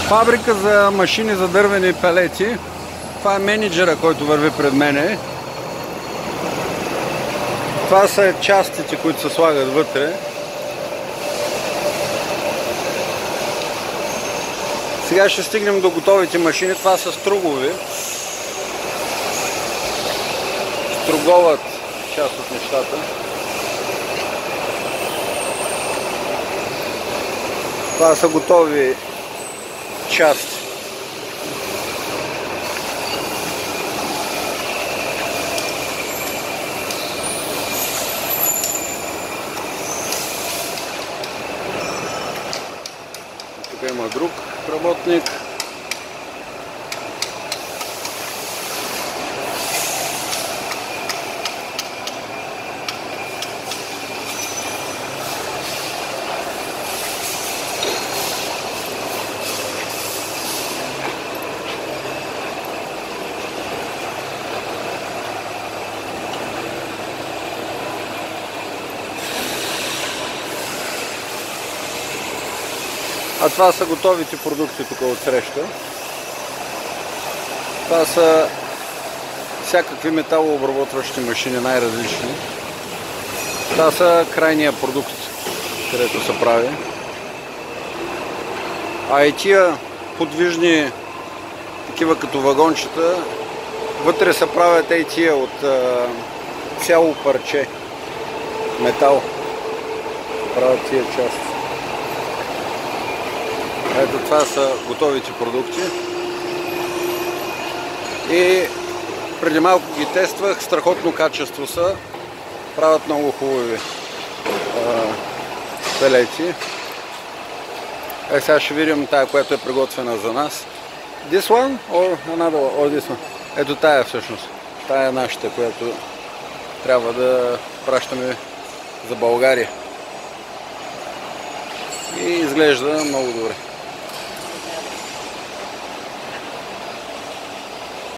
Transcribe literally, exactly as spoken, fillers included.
Фабрика за машини за дървени пелети. Това е менеджера, който върви пред мене. Това са частите, които се слагат вътре. Сега ще стигнем до готовите машини. Това са стругови. Струговат част от нещата. Това са готови части. Тук има друг работник. А това са готовите продукти тук от среща. Това са всякакви металообработващи машини, най-различни. Това са крайния продукт, където се прави. А и тия подвижни, такива като вагончета, вътре се правят и тия от а, цяло парче метал. Правят тия части. Ето това са готовите продукти. И преди малко ги тествах, страхотно качество са. Правят много хубави а, пелети. Е, сега ще видим тая, която е приготвена за нас. This one or another one? Or this one? Ето тая всъщност. Тая е нашата, която трябва да пращаме за България. И изглежда много добре.